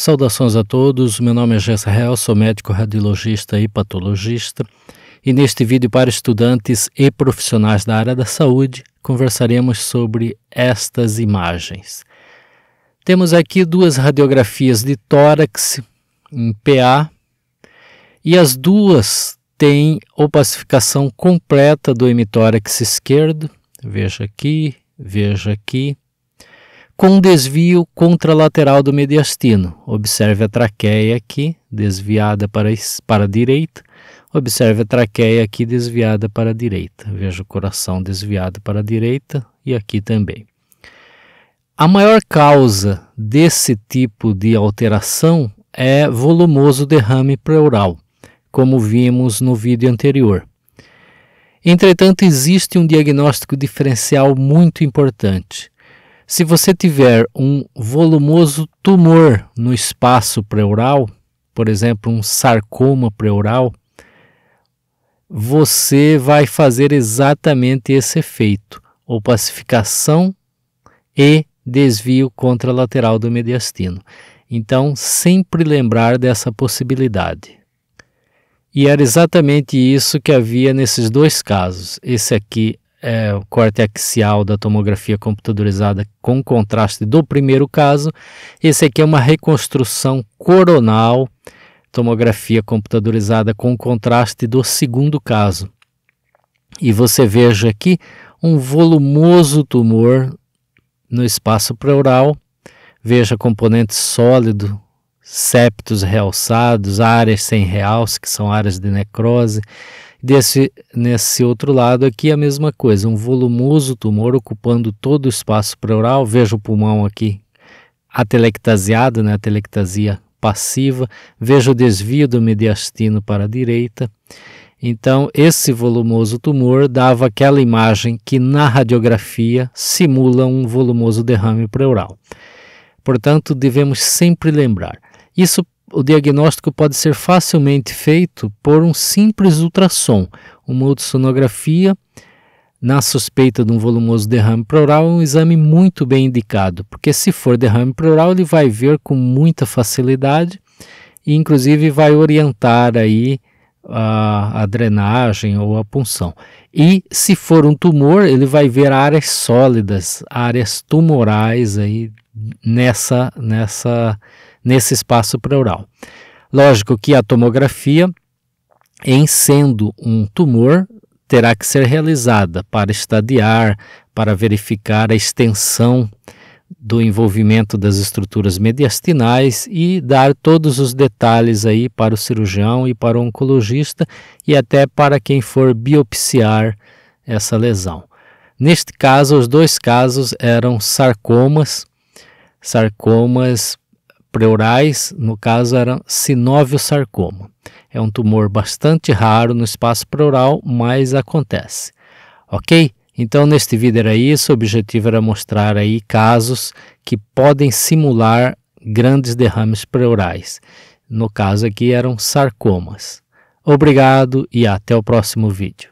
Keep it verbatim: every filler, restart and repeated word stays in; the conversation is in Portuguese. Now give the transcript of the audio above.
Saudações a todos, meu nome é Jezreel, sou médico radiologista e patologista e neste vídeo para estudantes e profissionais da área da saúde conversaremos sobre estas imagens. Temos aqui duas radiografias de tórax em P A e as duas têm opacificação completa do hemitórax esquerdo, veja aqui, veja aqui, com desvio contralateral do mediastino. Observe a traqueia aqui, desviada para, para a direita. Observe a traqueia aqui, desviada para a direita. Veja o coração desviado para a direita e aqui também. A maior causa desse tipo de alteração é volumoso derrame pleural, como vimos no vídeo anterior. Entretanto, existe um diagnóstico diferencial muito importante. Se você tiver um volumoso tumor no espaço pleural, por exemplo, um sarcoma pleural, você vai fazer exatamente esse efeito, opacificação e desvio contralateral do mediastino. Então, sempre lembrar dessa possibilidade. E era exatamente isso que havia nesses dois casos. Esse aqui é o corte axial da tomografia computadorizada com contraste do primeiro caso. Esse aqui é uma reconstrução coronal, tomografia computadorizada com contraste do segundo caso. E você veja aqui um volumoso tumor no espaço pleural. Veja componente sólido, septos realçados, áreas sem realce, que são áreas de necrose. Desse, nesse outro lado aqui a mesma coisa, um volumoso tumor ocupando todo o espaço pleural. Veja o pulmão aqui atelectasiado, né, atelectasia passiva. Veja o desvio do mediastino para a direita. Então esse volumoso tumor dava aquela imagem que na radiografia simula um volumoso derrame pleural. Portanto, devemos sempre lembrar. Isso O diagnóstico pode ser facilmente feito por um simples ultrassom. Uma ultrassonografia, na suspeita de um volumoso derrame pleural, é um exame muito bem indicado, porque se for derrame pleural, ele vai ver com muita facilidade e inclusive vai orientar aí a, a drenagem ou a punção. E se for um tumor, ele vai ver áreas sólidas, áreas tumorais aí nessa nessa nesse espaço pleural. Lógico que a tomografia, em sendo um tumor, terá que ser realizada para estadiar, para verificar a extensão do envolvimento das estruturas mediastinais e dar todos os detalhes aí para o cirurgião e para o oncologista e até para quem for biopsiar essa lesão. Neste caso, os dois casos eram sarcomas, sarcomas pleurais, no caso era sinoviosarcoma. É um tumor bastante raro no espaço pleural, mas acontece. Ok? Então neste vídeo era isso, o objetivo era mostrar aí casos que podem simular grandes derrames pleurais. No caso aqui eram sarcomas. Obrigado e até o próximo vídeo.